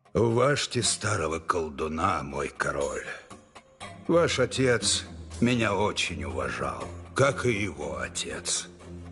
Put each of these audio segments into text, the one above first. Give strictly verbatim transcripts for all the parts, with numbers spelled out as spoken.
Уважьте старого колдуна, мой король. Ваш отец меня очень уважал, как и его отец.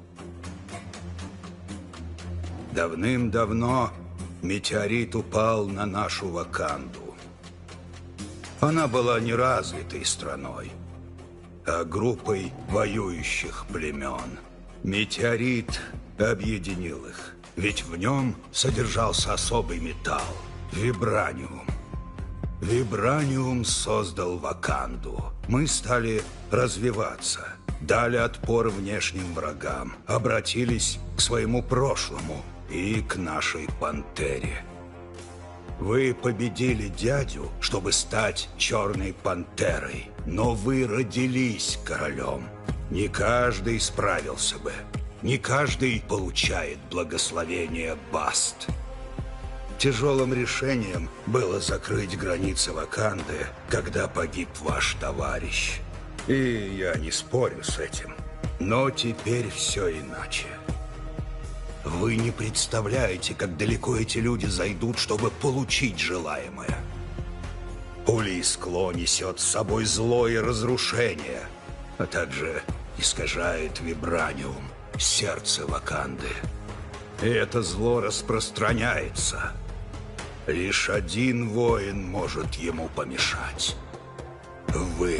Давным-давно метеорит упал на нашу Ваканду. Она была не развитой страной, а группой воюющих племен. Метеорит объединил их, ведь в нем содержался особый металл – вибраниум. Вибраниум создал Ваканду. Мы стали развиваться, дали отпор внешним врагам, обратились к своему прошлому и к нашей пантере. Вы победили дядю, чтобы стать черной пантерой, но вы родились королем. Не каждый справился бы, не каждый получает благословение Баст. Тяжелым решением было закрыть границы Ваканды, когда погиб ваш товарищ. И я не спорю с этим, но теперь все иначе. Вы не представляете, как далеко эти люди зайдут, чтобы получить желаемое. Улискло несет с собой зло и разрушение, а также искажает вибраниум, сердце Ваканды. И это зло распространяется. Лишь один воин может ему помешать. Вы.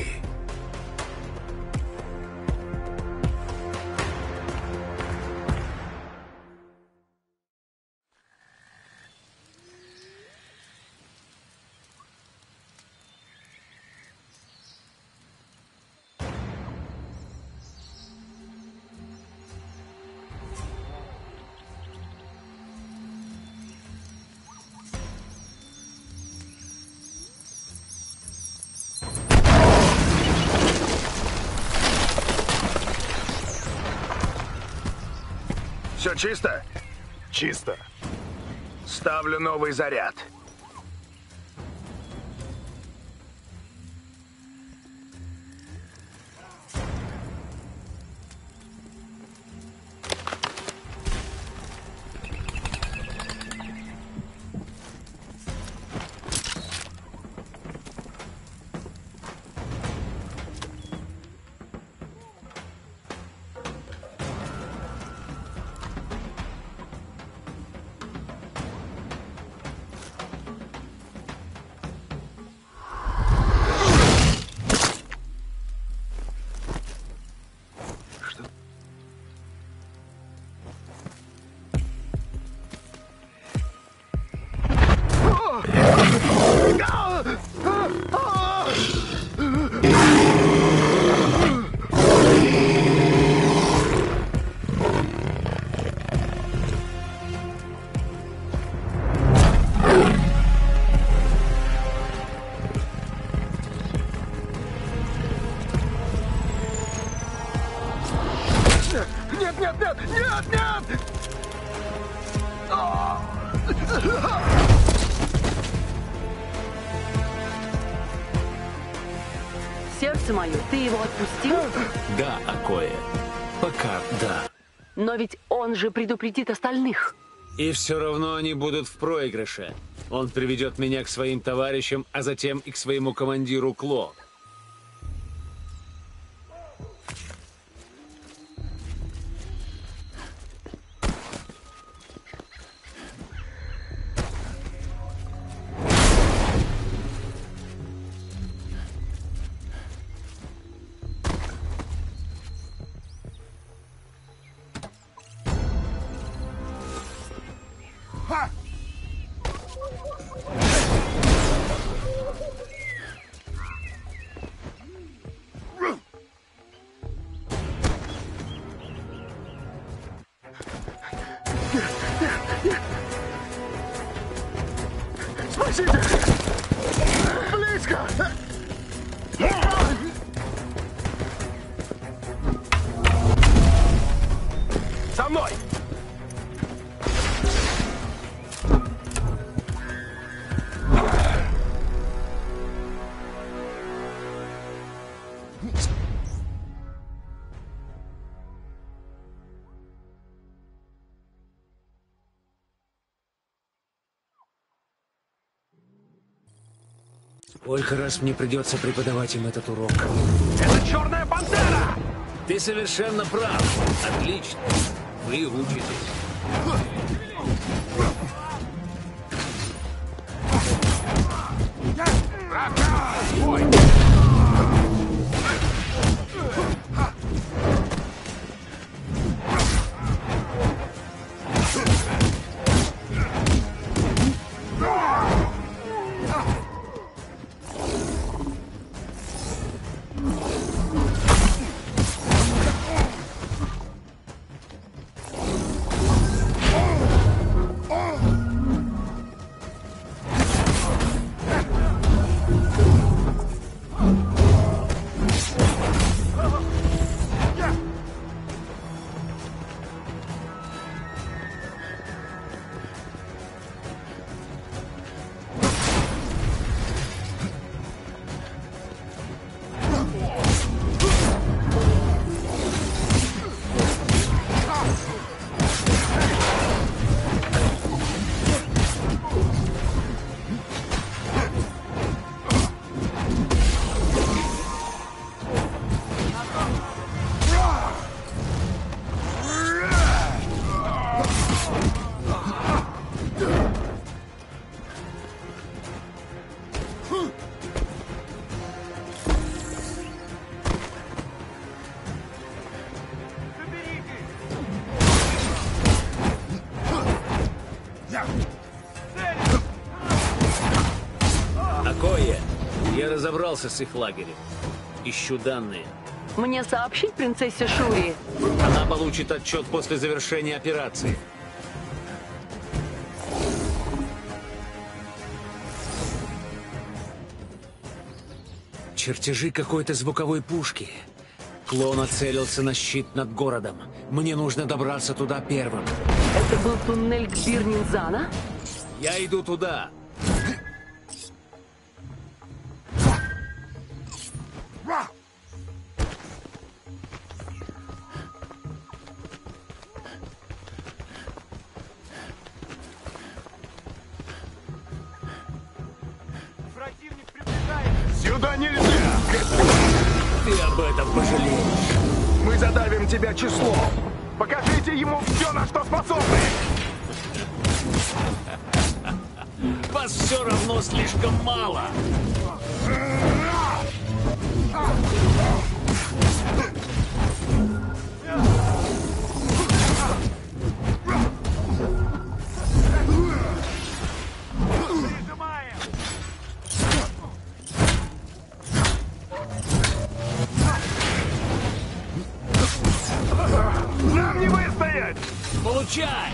Все чисто? Чисто. Ставлю новый заряд. Нет, нет, нет! Нет, нет! Сердце мое, ты его отпустил? Да, Акоя. Пока да. Но ведь он же предупредит остальных. И все равно они будут в проигрыше. Он приведет меня к своим товарищам, а затем и к своему командиру Кло. Спасите! Близко! За мной! Сколько раз мне придется преподавать им этот урок? Это черная пантера! Ты совершенно прав. Отлично. Вы учитесь. Ой! Акоя, я разобрался с их лагерем. Ищу данные. Мне сообщить принцессе Шури? Она получит отчет после завершения операции. Чертежи какой-то звуковой пушки. Кло нацелился на щит над городом. Мне нужно добраться туда первым. Это был туннель к Бирнинзана? Я иду туда. Сюда нельзя! Ты об этом пожалеешь. Мы задавим тебя числом! Покажите ему все, на что способны! Вас все равно слишком мало. Нам не выстоять! Получай!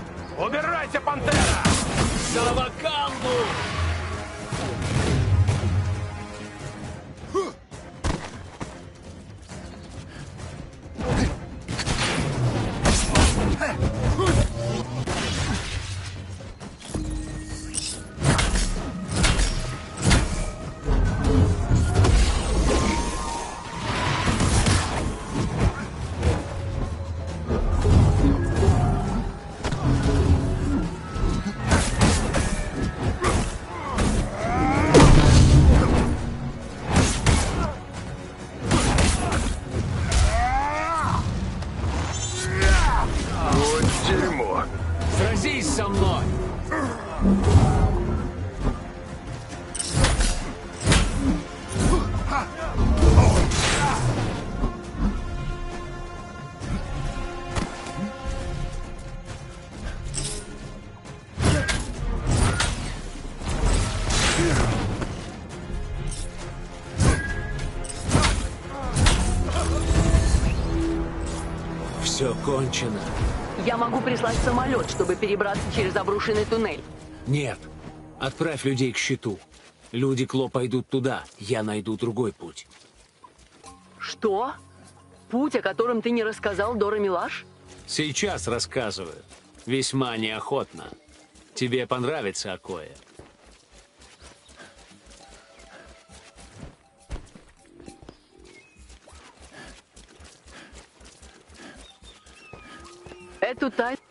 Убирайся, пантера! За Ваканду! кончено. Я могу прислать самолет, чтобы перебраться через обрушенный туннель. Нет. Отправь людей к щиту. Люди Кло пойдут туда. Я найду другой путь. Что? Путь, о котором ты не рассказал, Дора Милаш? Сейчас рассказываю. Весьма неохотно. Тебе понравится Акоя. Эту тайну...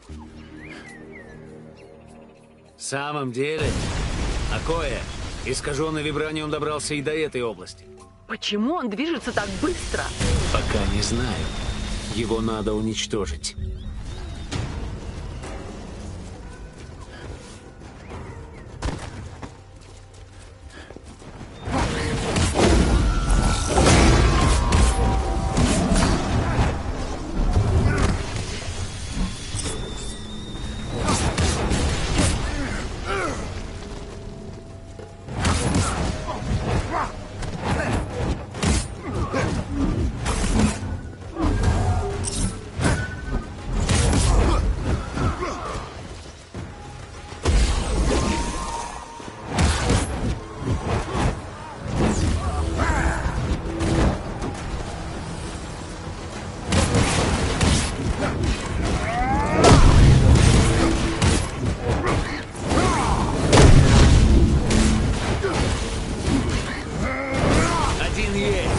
В самом деле, Акоя, искаженный вибраниум добрался и до этой области. Почему он движется так быстро? Пока не знаю. Его надо уничтожить. Один есть.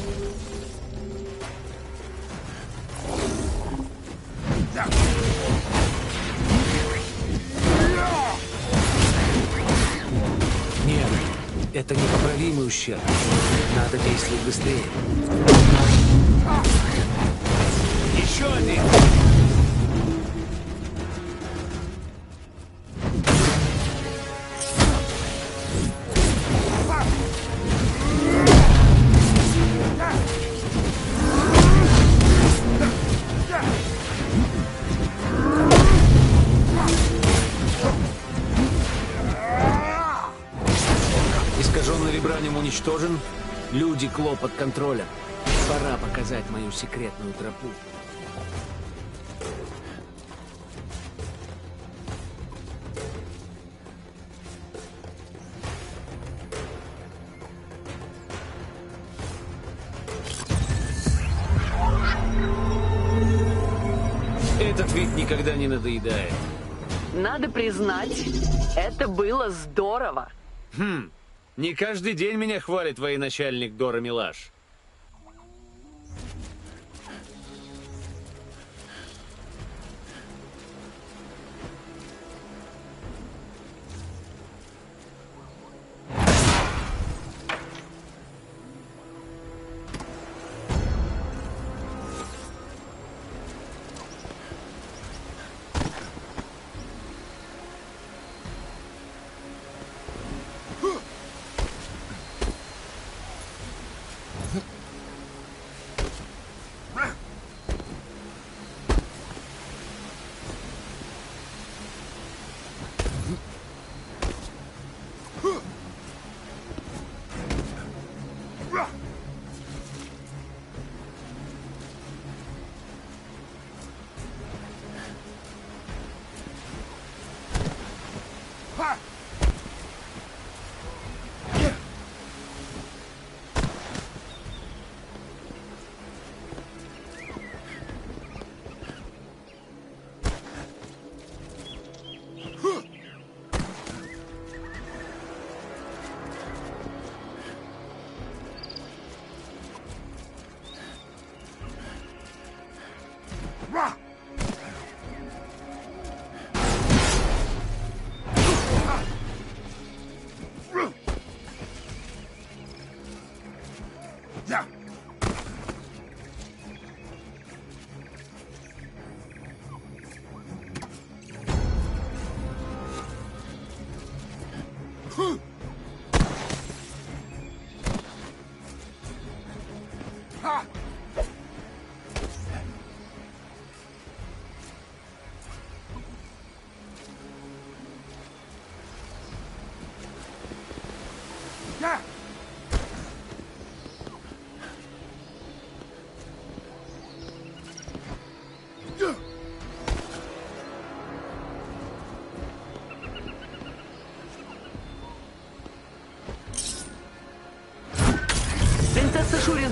Нет, это непоправимый ущерб. Надо действовать быстрее. Еще один. Искаженный вибраниум уничтожен. Люди Кло под контролем. Пора показать мою секретную тропу. Этот вид никогда не надоедает. Надо признать, это было здорово. Хм, не каждый день меня хвалит военачальник Дора Милаш.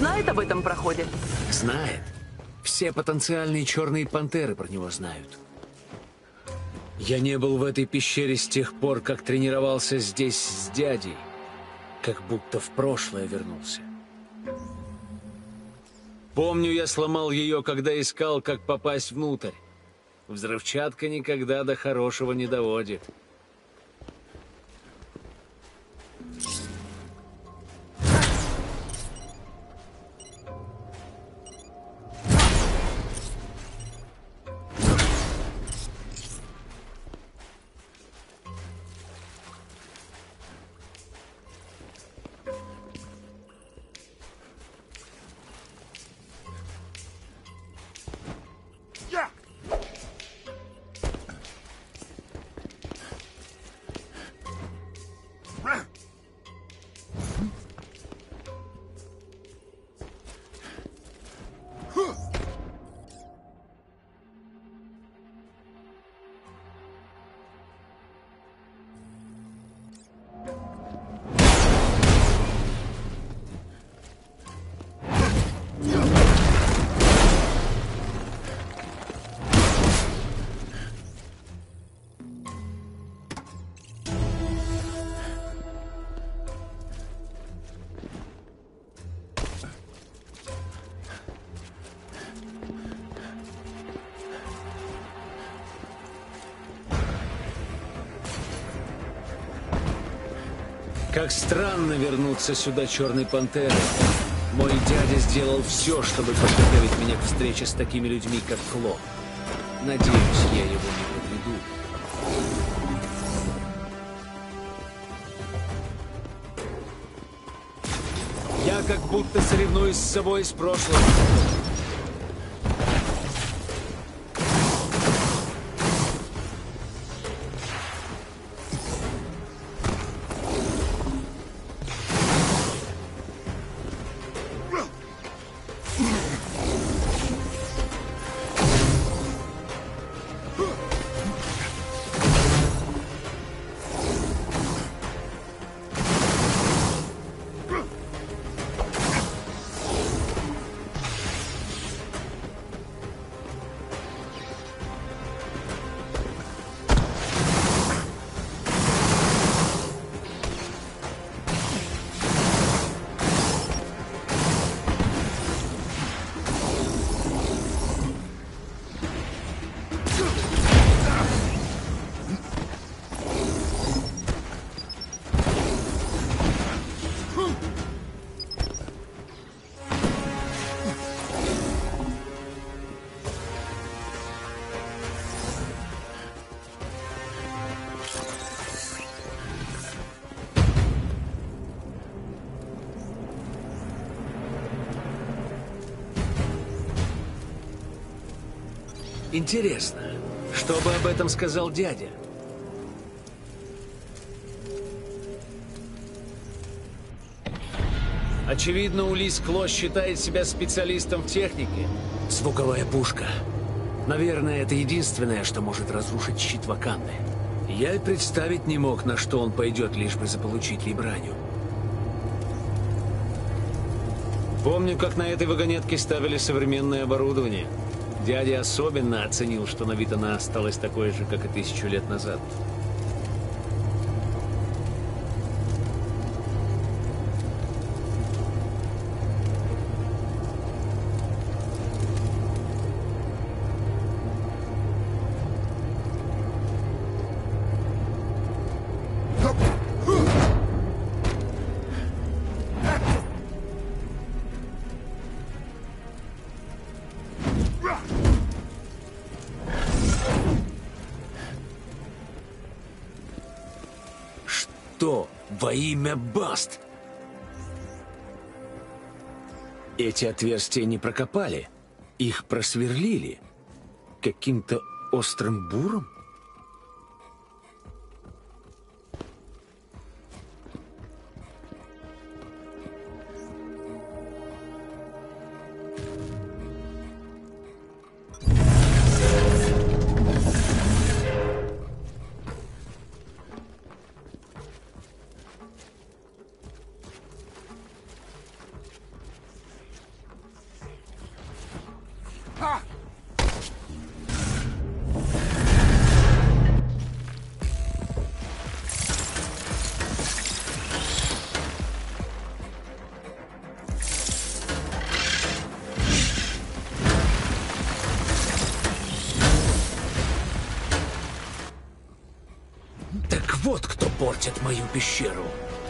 знает об этом проходе? Знает. Все потенциальные черные пантеры про него знают. Я не был в этой пещере с тех пор, как тренировался здесь с дядей. Как будто в прошлое вернулся. Помню, я сломал ее, когда искал, как попасть внутрь. Взрывчатка никогда до хорошего не доводит. Как странно вернуться сюда черной пантерой. Мой дядя сделал все, чтобы подготовить меня к встрече с такими людьми, как Кло. Надеюсь, я его не подведу. Я как будто соревнуюсь с собой из прошлого. Интересно, что бы об этом сказал дядя? Очевидно, Улис Кло считает себя специалистом в технике. Звуковая пушка. Наверное, это единственное, что может разрушить щит Ваканды. Я и представить не мог, на что он пойдет, лишь бы заполучить Вибранию. Помню, как на этой вагонетке ставили современное оборудование. Дядя особенно оценил, что на вид она осталась такой же, как и тысячу лет назад. Что во имя Баст? Эти отверстия не прокопали, их просверлили каким-то острым буром? захватят мою пещеру.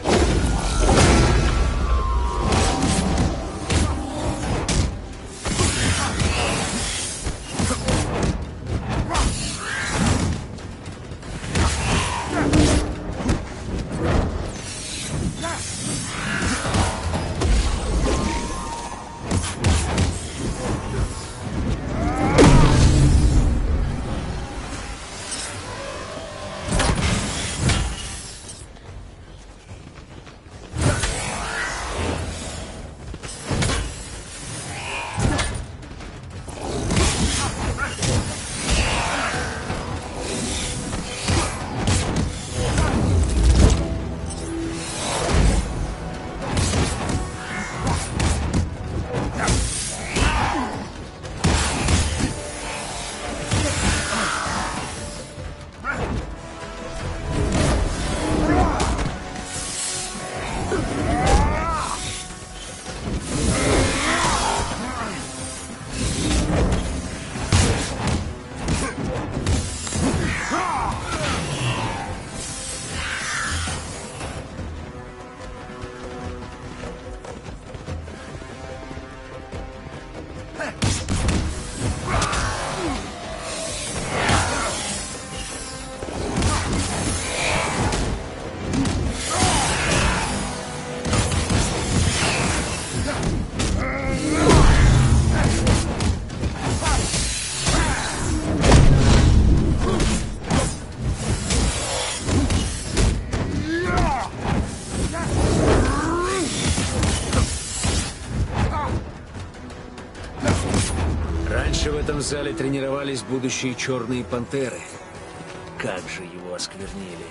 В этом зале тренировались будущие черные пантеры. Как же его осквернили.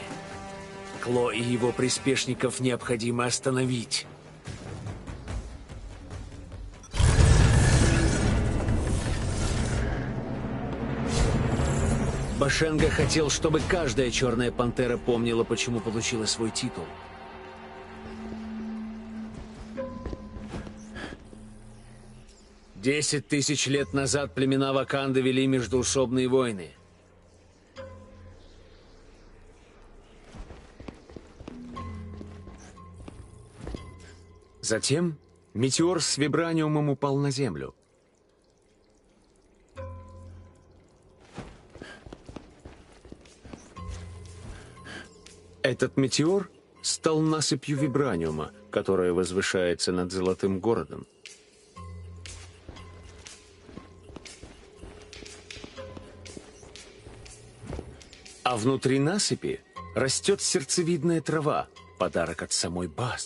Кло и его приспешников необходимо остановить. Башенга хотел, чтобы каждая черная пантера помнила, почему получила свой титул. Десять тысяч лет назад племена Ваканды вели междоусобные войны. Затем метеор с вибраниумом упал на Землю. Этот метеор стал насыпью вибраниума, которая возвышается над Золотым городом. А внутри насыпи растет сердцевидная трава, подарок от самой Баст.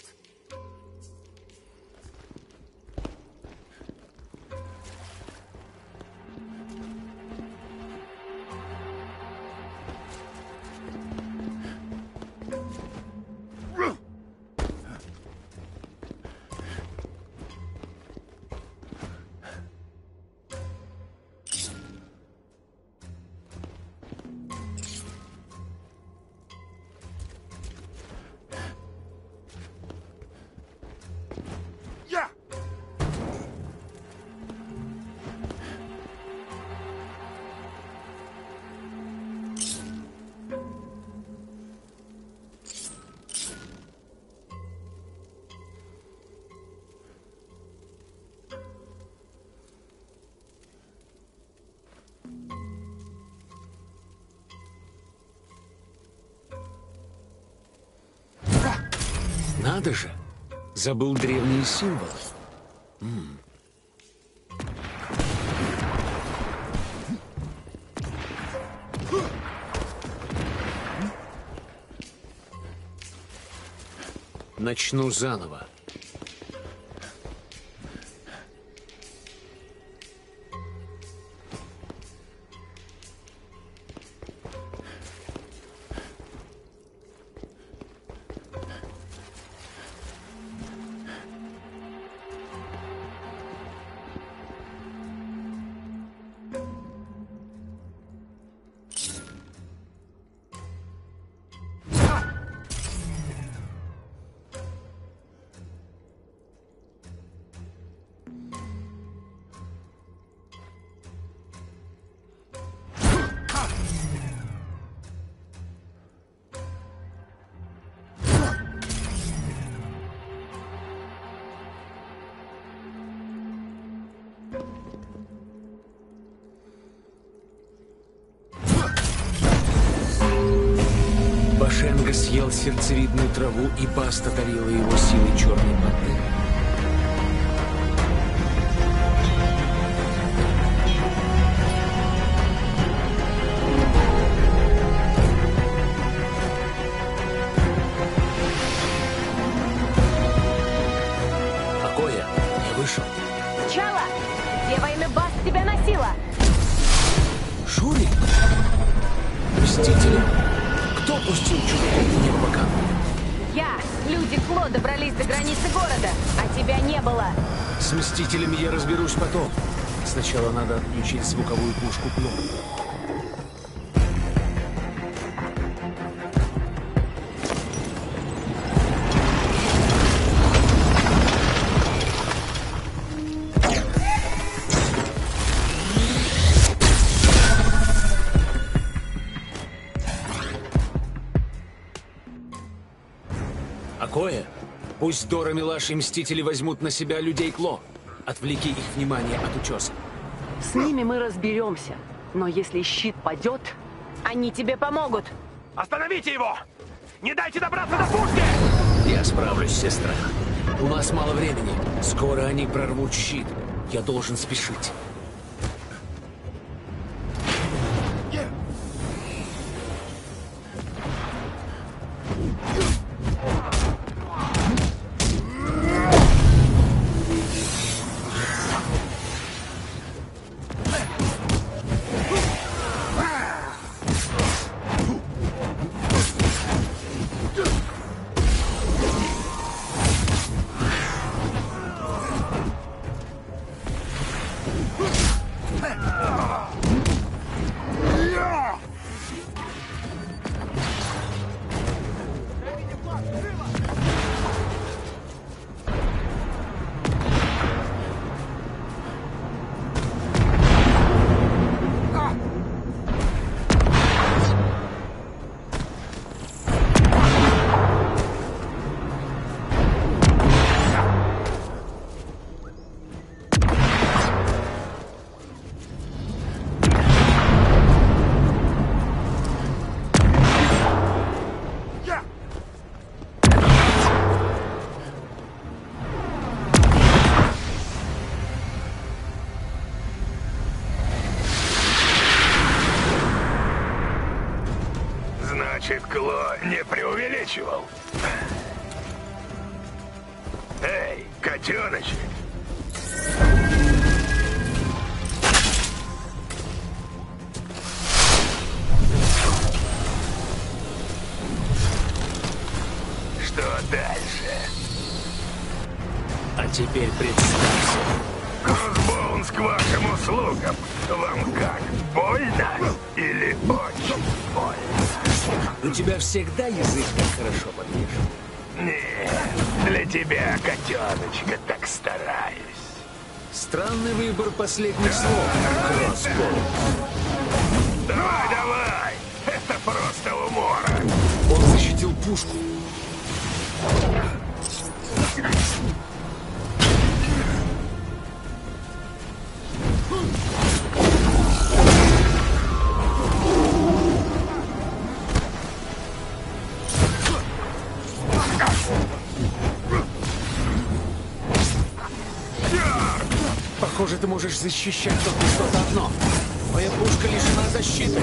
Надо же! Забыл древние символы. М. Начну заново. Дjango съел сердцевидную траву, и Баста дарила его силой черной пантеры. Акоя, я вышел. Чала, где во имя Баст тебя носила? Шури? Мстители? Кто пустил чудо в небо Ваканду? Я. Люди Кло добрались до границы города, а тебя не было. С Мстителями я разберусь потом. Сначала надо отключить звуковую пушку Кло. Акоя, пусть Дора, Милаш и Мстители возьмут на себя людей Кло. Отвлеки их внимание от утеса. С ними мы разберемся. Но если щит падет... Они тебе помогут. Остановите его! Не дайте добраться до пушки! Я справлюсь, сестра. У нас мало времени. Скоро они прорвут щит. Я должен спешить. Значит, Кло не преувеличивал. Эй, котеночек! Что дальше? А теперь представься. Кроссбоунс к вашим услугам. Вам как, больно или очень больно? У тебя всегда язык так хорошо подвешен. Нет, для тебя, котеночка, так стараюсь. Странный выбор последних слов, Кроссбоун. Давай, давай! Это просто умора. Он защитил пушку. Похоже, ты можешь защищать только что-то одно. Твоя пушка лишена защиты.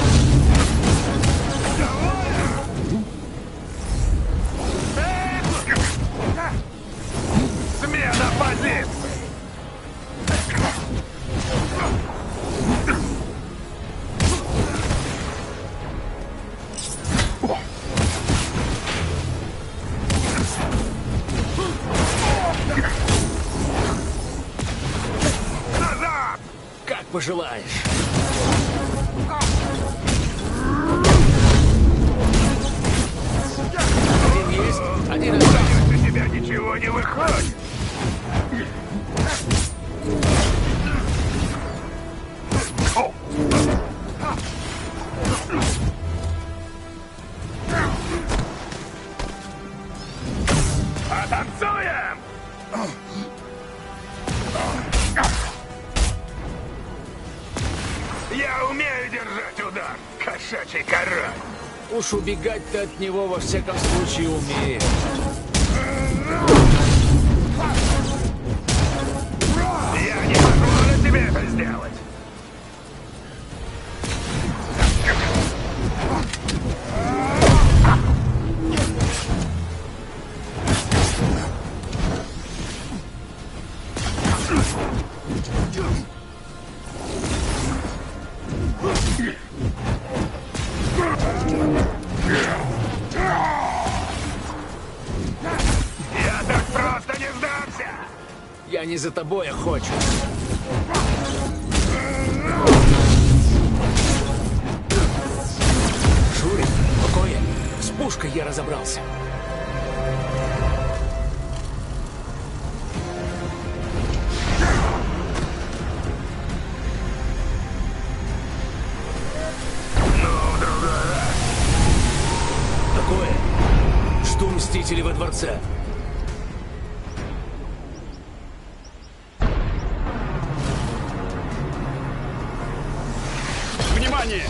Смена позиций! Назад! Как пожелаешь. Один есть, один остался. У тебя ничего не выходит. О! Потанцуем! Я умею держать удар, кошачий король. Уж убегать ты от него во всяком случае умеешь. Я не позволю тебе это сделать. Я так просто не сдамся! Я не за тобой охочусь. Шурик, покоя. С пушкой я разобрался. Такое. Штурм Мстителей во дворце. Внимание!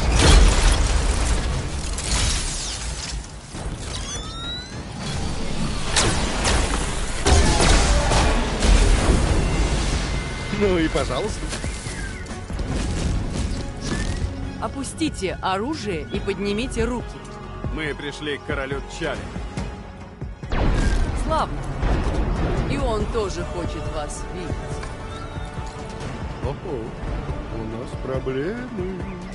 Ну и пожалуйста. Опустите оружие и поднимите руки. Мы пришли к королю Тчали. Славно. И он тоже хочет вас видеть. Ого, у нас проблемы.